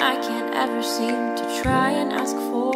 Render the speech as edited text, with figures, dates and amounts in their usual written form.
I can't ever seem to try and ask for